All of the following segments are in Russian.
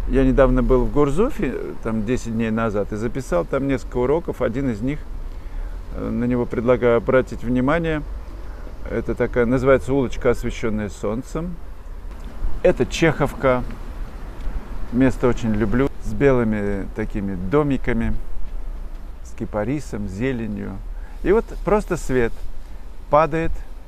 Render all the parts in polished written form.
Я недавно был в Гурзуфе, там 10 дней назад, и записал там несколько уроков. Один из них, на него предлагаю обратить внимание. Это такая, называется улочка, освещенная солнцем. Это Чеховка. Место очень люблю. С белыми такими домиками, с кипарисом, зеленью. И вот просто свет падает,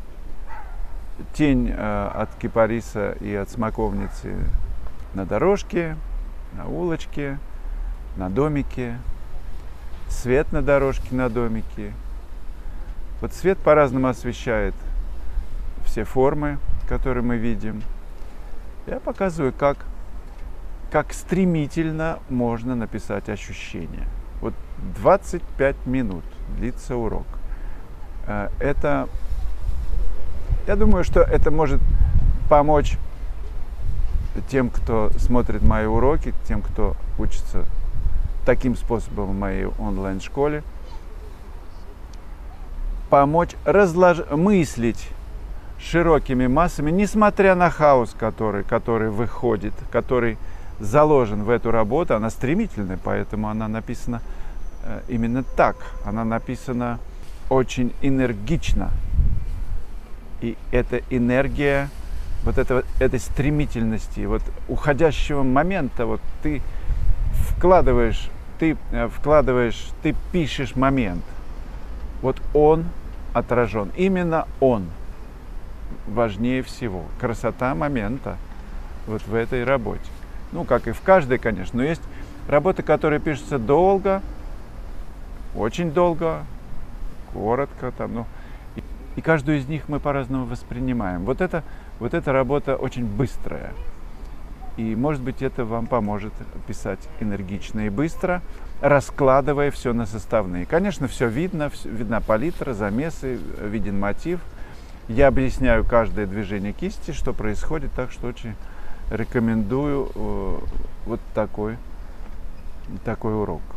тень от кипариса и от смоковницы на дорожке, на улочке, на домике, свет на дорожке, на домике. Вот свет по-разному освещает все формы, которые мы видим. Я показываю, как стремительно можно написать ощущения. Вот 25 минут длится урок. Я думаю, что это может помочь тем, кто смотрит мои уроки, тем, кто учится таким способом в моей онлайн-школе, помочь мыслить широкими массами, несмотря на хаос, который выходит, который заложен в эту работу. Она стремительная, поэтому она написана именно так. Она написана очень энергично. И эта энергия, вот этой стремительности, вот уходящего момента, вот ты пишешь момент. Вот он отражен. Именно он важнее всего. Красота момента вот в этой работе. Ну, как и в каждой, конечно, но есть работы, которые пишутся долго, очень долго, коротко, там, ну, и каждую из них мы по-разному воспринимаем. Вот эта работа очень быстрая. И, может быть, это вам поможет писать энергично и быстро, раскладывая все на составные. Конечно, все видно, видна палитра, замесы, виден мотив. Я объясняю каждое движение кисти, что происходит, так что очень рекомендую вот такой урок.